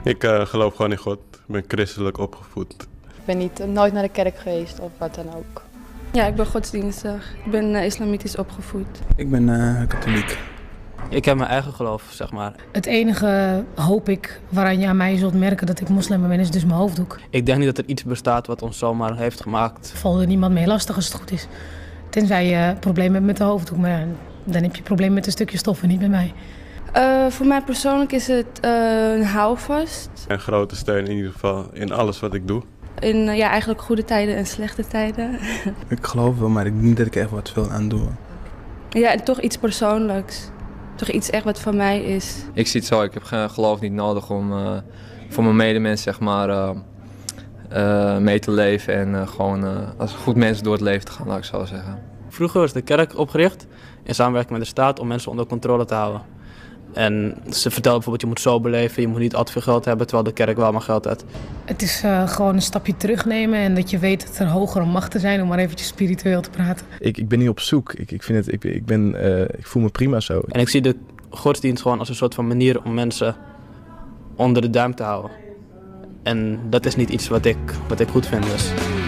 Ik geloof gewoon in God. Ik ben christelijk opgevoed. Ik ben nooit naar de kerk geweest of wat dan ook. Ja, ik ben godsdienstig. Ik ben islamitisch opgevoed. Ik ben katholiek. Ik heb mijn eigen geloof, zeg maar. Het enige, hoop ik, waaraan je aan mij zult merken dat ik moslim ben, is dus mijn hoofddoek. Ik denk niet dat er iets bestaat wat ons zomaar heeft gemaakt. Valt er niemand mee lastig als het goed is. Tenzij je problemen hebt met de hoofddoek, maar ja, dan heb je problemen met een stukje stof en niet met mij. Voor mij persoonlijk is het een houvast. Een grote steun in ieder geval in alles wat ik doe. In eigenlijk goede tijden en slechte tijden. Ik geloof wel, maar ik denk niet dat ik echt wat veel aan doe. Ja, en toch iets persoonlijks. Toch iets echt wat van mij is. Ik zie het zo, ik heb geen geloof niet nodig om voor mijn medemens zeg maar mee te leven en gewoon als een goed mens door het leven te gaan, laat ik zo zeggen. Vroeger was de kerk opgericht in samenwerking met de staat om mensen onder controle te houden. En ze vertelden bijvoorbeeld, je moet zo beleven, je moet niet al te veel geld hebben, terwijl de kerk wel maar geld heeft. Het is gewoon een stapje terugnemen en dat je weet dat er hogere machten zijn, om maar eventjes spiritueel te praten. Ik ben niet op zoek. Ik voel me prima zo. En ik zie de godsdienst gewoon als een soort van manier om mensen onder de duim te houden. En dat is niet iets wat ik goed vind. Dus.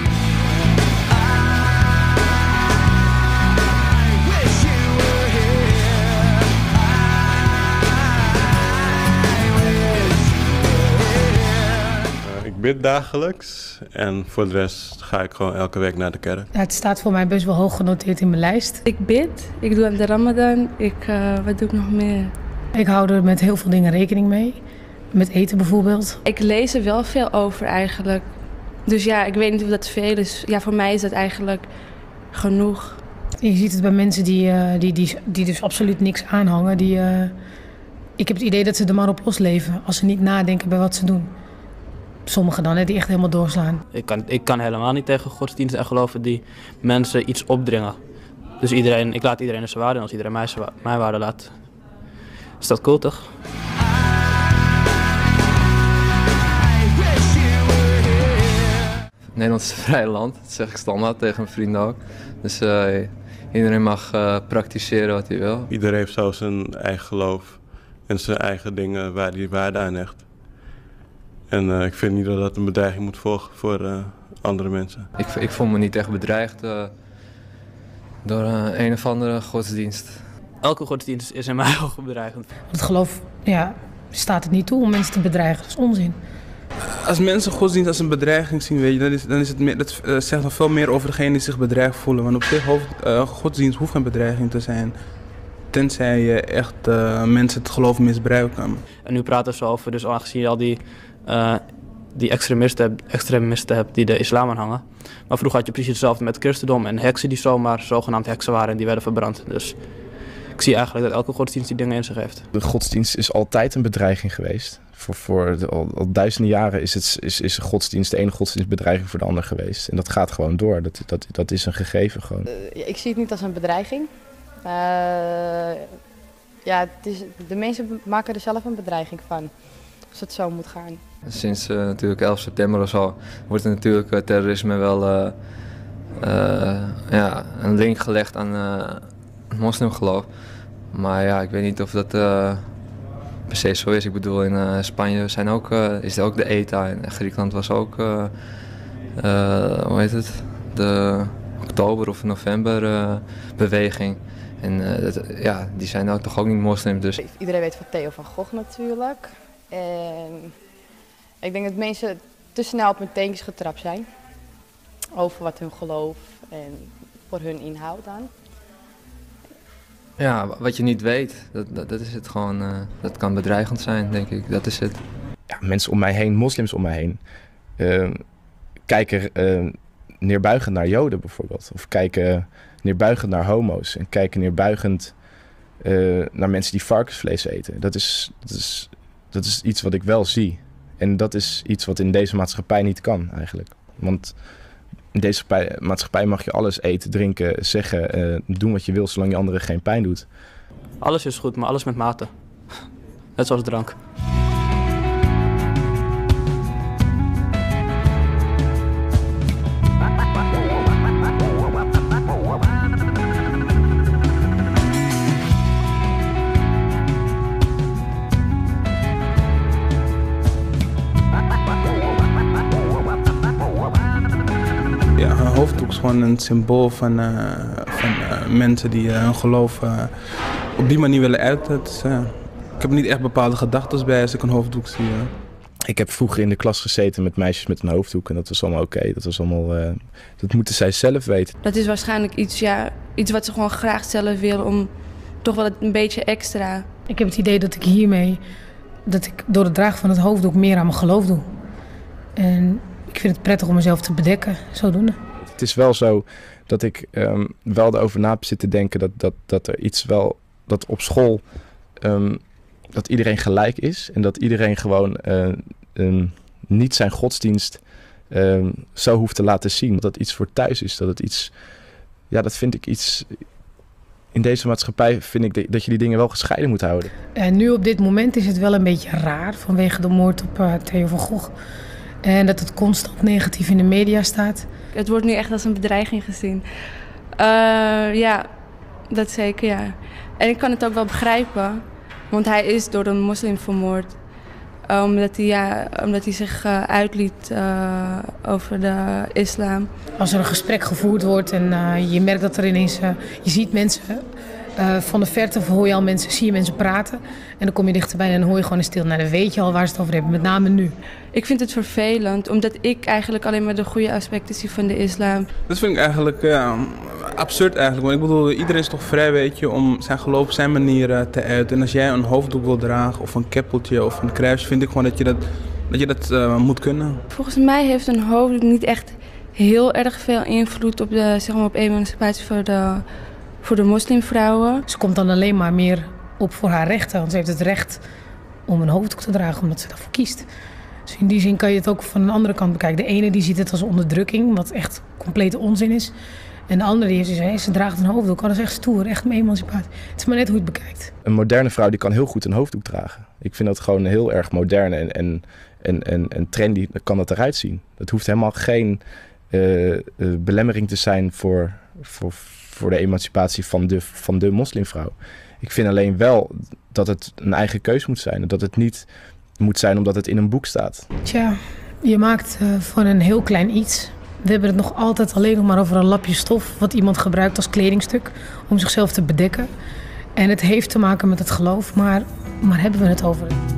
Ik bid dagelijks en voor de rest ga ik gewoon elke week naar de kerk. Ja, het staat voor mij best wel hoog genoteerd in mijn lijst. Ik bid, ik doe aan de Ramadan, wat doe ik nog meer? Ik hou er met heel veel dingen rekening mee. Met eten bijvoorbeeld. Ik lees er wel veel over eigenlijk. Dus ja, ik weet niet of dat veel is. Ja, voor mij is dat eigenlijk genoeg. Je ziet het bij mensen die dus absoluut niks aanhangen. Ik heb het idee dat ze er maar op losleven als ze niet nadenken bij wat ze doen. Sommigen dan, die echt helemaal doorslaan. Ik kan helemaal niet tegen godsdienst en geloven die mensen iets opdringen. Dus ik laat iedereen zijn waarde en als iedereen mijn waarde laat, is dat cool toch? Nederland is een vrij land, dat zeg ik standaard tegen mijn vrienden ook. Dus iedereen mag praktiseren wat hij wil. Iedereen heeft zo zijn eigen geloof en zijn eigen dingen waar hij waarde aan hecht. En ik vind niet dat dat een bedreiging moet volgen voor andere mensen. Ik voel me niet echt bedreigd door een of andere godsdienst. Elke godsdienst is in mijn ogen bedreigend. Het geloof, staat het niet toe om mensen te bedreigen. Dat is onzin. Als mensen godsdienst als een bedreiging zien, weet je, dan is het meer, dat zegt nog veel meer over degene die zich bedreigd voelen. Want op zich godsdienst hoeft geen bedreiging te zijn. Tenzij je echt mensen het geloof misbruiken. En nu praten ze over, dus aangezien je al die extremisten hebt die de islam aanhangen. Maar vroeger had je precies hetzelfde met het christendom en heksen die zomaar zogenaamd heksen waren en die werden verbrand. Dus ik zie eigenlijk dat elke godsdienst die dingen in zich heeft. De godsdienst is altijd een bedreiging geweest. Al duizenden jaren is een godsdienst, de ene godsdienst bedreiging voor de ander geweest. En dat gaat gewoon door. Dat is een gegeven gewoon. Ik zie het niet als een bedreiging. De mensen maken er zelf een bedreiging van. Als het zo moet gaan. Sinds natuurlijk 11 september of zo wordt er natuurlijk terrorisme wel een link gelegd aan het moslimgeloof. Maar ja, ik weet niet of dat per se zo is. Ik bedoel, in Spanje is er ook de ETA en Griekenland was ook, de oktober of november beweging. En die zijn ook toch ook niet moslim. Dus. Iedereen weet van Theo van Gogh natuurlijk. En ik denk dat mensen te snel op hun teentjes getrapt zijn. Over wat hun geloof en voor hun inhoud dan. Ja, wat je niet weet, dat is het gewoon. Dat kan bedreigend zijn, denk ik. Dat is het. Ja, mensen om mij heen, moslims om mij heen, kijken neerbuigend naar Joden bijvoorbeeld. Of kijken neerbuigend naar homo's. En kijken neerbuigend naar mensen die varkensvlees eten. Dat is iets wat ik wel zie. En dat is iets wat in deze maatschappij niet kan eigenlijk. Want in deze maatschappij mag je alles eten, drinken, zeggen, doen wat je wil, zolang je anderen geen pijn doet. Alles is goed, maar alles met mate. Net zoals drank. hoofddoek is gewoon een symbool van mensen die hun geloof op die manier willen uiten. Ik heb niet echt bepaalde gedachten bij als ik een hoofddoek zie. Ik heb vroeger in de klas gezeten met meisjes met een hoofddoek en dat was allemaal oké. Dat was allemaal, dat moeten zij zelf weten. Dat is waarschijnlijk iets wat ze gewoon graag zelf willen om toch wel een beetje extra. Ik heb het idee dat ik hiermee, dat ik door het dragen van het hoofddoek meer aan mijn geloof doe. En ik vind het prettig om mezelf te bedekken, zodoende. Het is wel zo dat ik wel erover na heb zitten denken dat er iets wel, dat op school dat iedereen gelijk is en dat iedereen gewoon niet zijn godsdienst zo hoeft te laten zien. Dat het iets voor thuis is, dat het iets, ja, dat vind ik iets. In deze maatschappij vind ik dat je die dingen wel gescheiden moet houden. En nu op dit moment is het wel een beetje raar vanwege de moord op Theo van Gogh. En dat het constant negatief in de media staat. Het wordt nu echt als een bedreiging gezien. Ja, dat zeker, ja. En ik kan het ook wel begrijpen, want hij is door een moslim vermoord. Omdat hij zich uitliet over de islam. Als er een gesprek gevoerd wordt en je merkt dat er ineens... je ziet mensen van de verte, zie je mensen praten. En dan kom je dichterbij en dan hoor je gewoon stil. Nou, dan weet je al waar ze het over hebben, met name nu. Ik vind het vervelend, omdat ik eigenlijk alleen maar de goede aspecten zie van de islam. Dat vind ik eigenlijk absurd eigenlijk. Want ik bedoel, iedereen is toch vrij, weet je, om zijn geloof op zijn manier te uiten. En als jij een hoofddoek wil dragen of een keppeltje of een kruis, vind ik gewoon dat je dat moet kunnen. Volgens mij heeft een hoofddoek niet echt heel erg veel invloed op op emancipatie voor de moslimvrouwen. Ze komt dan alleen maar meer op voor haar rechten, want ze heeft het recht om een hoofddoek te dragen, omdat ze daarvoor kiest. Dus in die zin kan je het ook van een andere kant bekijken. De ene die ziet het als onderdrukking, wat echt complete onzin is. En de andere die zegt, ze draagt een hoofddoek. Dat is echt stoer, echt een emancipatie. Het is maar net hoe je het bekijkt. Een moderne vrouw die kan heel goed een hoofddoek dragen. Ik vind dat gewoon heel erg modern en trendy kan dat eruit zien. Dat hoeft helemaal geen belemmering te zijn voor de emancipatie van de moslimvrouw. Ik vind alleen wel dat het een eigen keus moet zijn. Dat het niet moet zijn omdat het in een boek staat. Tja, je maakt van een heel klein iets. We hebben het nog altijd alleen nog maar over een lapje stof wat iemand gebruikt als kledingstuk om zichzelf te bedekken. En het heeft te maken met het geloof, maar hebben we het over?